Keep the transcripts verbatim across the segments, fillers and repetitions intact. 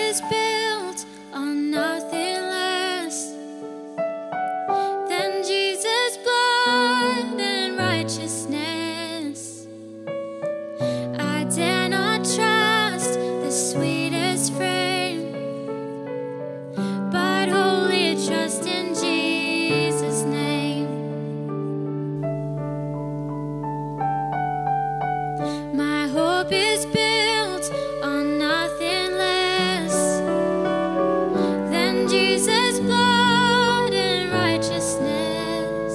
is built on nothing less than Jesus' blood and righteousness. I dare not trust the sweetest frame, but wholly trust in Jesus' name. My hope is built on nothing less than Jesus' blood and righteousness.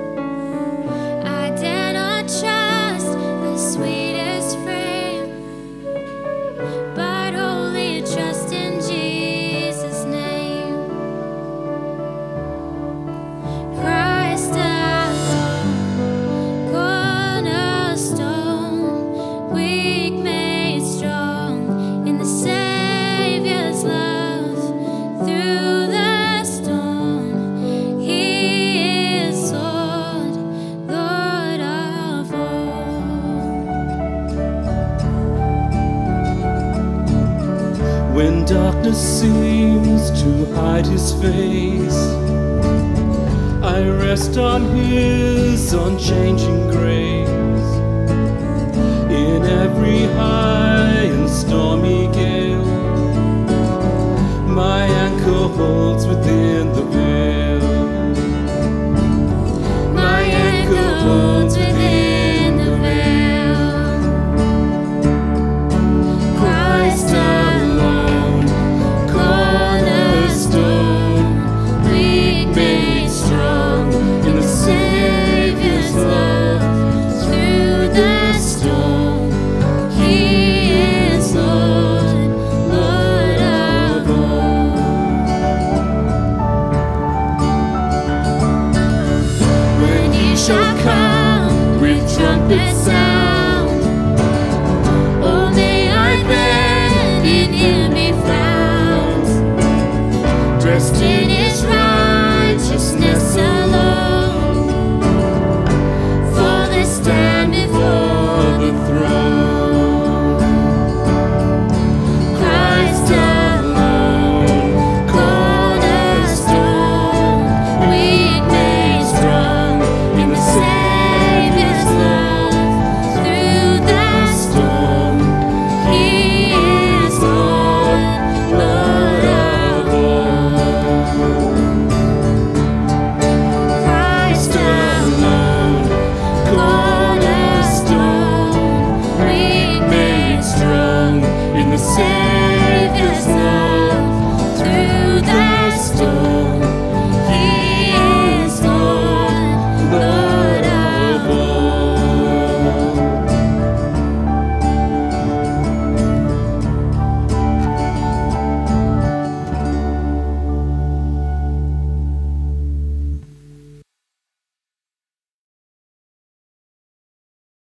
I dare not trust the sweetest frame, but wholly trust in Jesus' name. Christ alone, cornerstone, weak made strong in the Savior's love through the storm. He is Lord, Lord of all. When darkness seems to hide his face, I rest on his unchanging grace. In every high and stormy gale, my anchor holds within the veil. My anchor holds within the veil. Christ alone, cornerstone, weak made strong in the Savior's love through the storm. He is Lord, Lord of all. When he shall come with trumpet sound, oh, may I then in him be found, dressed in his righteousness alone, for they stand before the throne. Christ alone, cornerstone, weak made strong in the Savior's love through the storm. He is Lord, Lord of all. Christ alone, cornerstone, weak made strong in the Savior's